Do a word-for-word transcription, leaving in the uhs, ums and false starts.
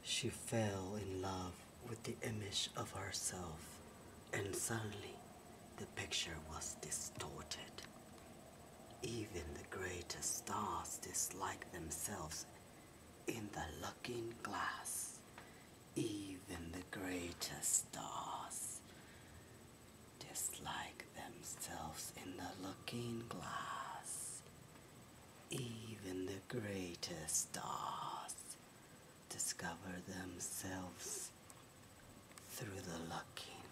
She fell in love with the image of herself, and suddenly the picture was distorted. Even the greatest stars dislike themselves in the looking glass. Even the greatest stars dislike themselves in the looking glass. Even the greatest stars discover themselves through the looking